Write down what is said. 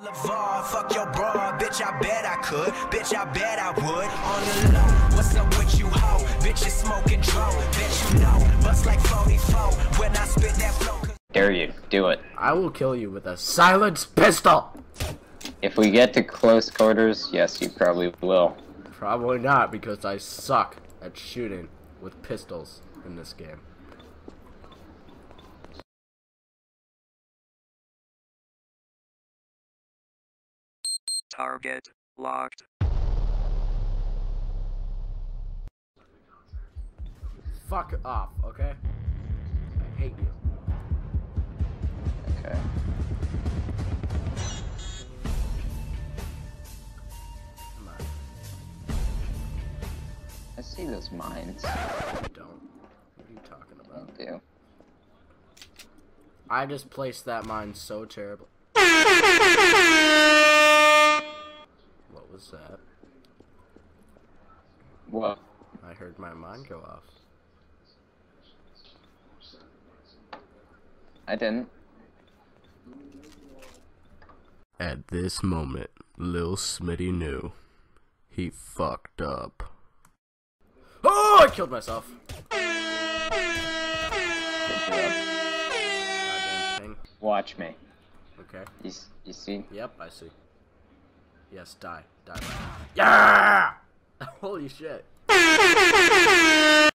Boulevard, fuck your bra, bitch, I bet I could, bitch, I bet I would, on the low, what's up with you, ho, bitch, you smoking dro, bitch, you know, bust like 44, when I spit that flow. Dare you, do it. I will kill you with a silenced pistol! If we get to close quarters, yes, you probably will. Probably not, because I suck at shooting with pistols in this game. Target locked. Fuck off, okay? I hate you. Okay. Come on. I see those mines. I don't. What are you talking about? I do. I just placed that mine so terribly. What was that? What? I heard my mine go off. I didn't. At this moment, Lil Smitty knew. He fucked up. Oh, I killed myself. Good job. Goddamn thing. Watch me. Okay. You see? Yep, I see. Yes, die. Die. Yeah! Holy shit.